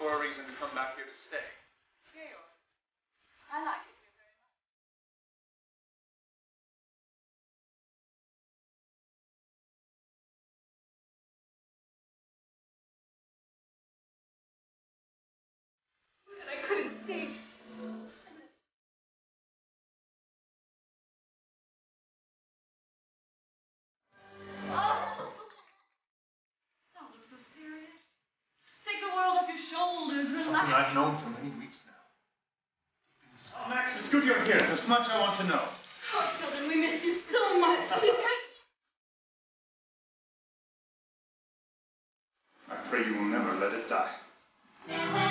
for a reason to come back here to stay. Hale, I like it here very much. But I couldn't stay. Don't look so serious. Take the world off your shoulders. Relax. Something I've known for many weeks now. Oh, Max, it's good you're here. There's much I want to know. Oh, children, we miss you so much. I pray you will never let it die.